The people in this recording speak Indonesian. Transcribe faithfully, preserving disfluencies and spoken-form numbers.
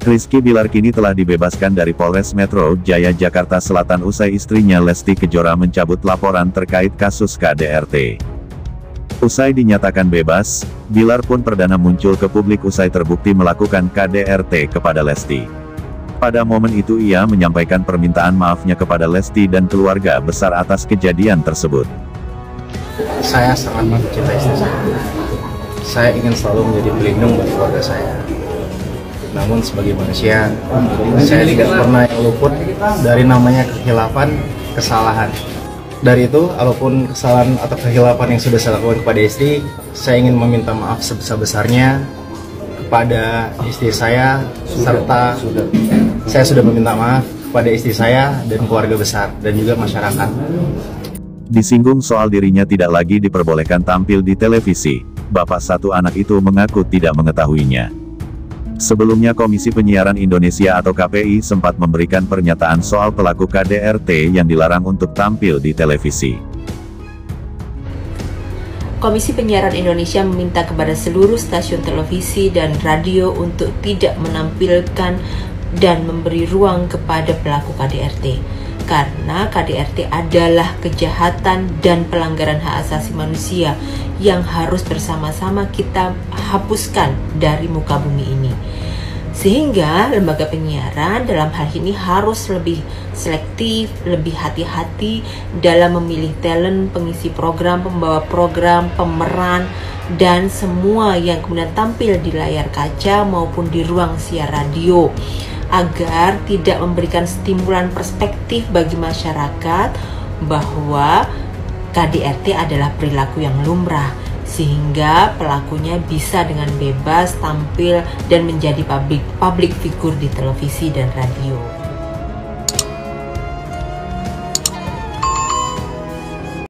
Rizky Bilar kini telah dibebaskan dari Polres Metro Jaya Jakarta Selatan usai istrinya Lesti Kejora mencabut laporan terkait kasus K D R T. Usai dinyatakan bebas, Bilar pun perdana muncul ke publik usai terbukti melakukan K D R T kepada Lesti. Pada momen itu ia menyampaikan permintaan maafnya kepada Lesti dan keluarga besar atas kejadian tersebut. Saya sangat mencintai istri saya. Saya ingin selalu menjadi pelindung buat keluarga saya. Namun sebagai manusia, saya tidak pernah luput dari namanya kekhilafan, kesalahan. Dari itu, walaupun kesalahan atau kekhilafan yang sudah saya lakukan kepada istri, saya ingin meminta maaf sebesar-besarnya kepada istri saya, serta saya sudah meminta maaf kepada istri saya dan keluarga besar, dan juga masyarakat. Disinggung soal dirinya tidak lagi diperbolehkan tampil di televisi, bapak satu anak itu mengaku tidak mengetahuinya. Sebelumnya Komisi Penyiaran Indonesia atau K P I sempat memberikan pernyataan soal pelaku K D R T yang dilarang untuk tampil di televisi. Komisi Penyiaran Indonesia meminta kepada seluruh stasiun televisi dan radio untuk tidak menampilkan dan memberi ruang kepada pelaku K D R T. Karena K D R T adalah kejahatan dan pelanggaran hak asasi manusia yang harus bersama-sama kita hapuskan dari muka bumi ini. Sehingga lembaga penyiaran dalam hal ini harus lebih selektif, lebih hati-hati dalam memilih talent, pengisi program, pembawa program, pemeran, dan semua yang kemudian tampil di layar kaca maupun di ruang siar radio, agar tidak memberikan stimulan perspektif bagi masyarakat bahwa K D R T adalah perilaku yang lumrah, sehingga pelakunya bisa dengan bebas tampil dan menjadi public public figure di televisi dan radio.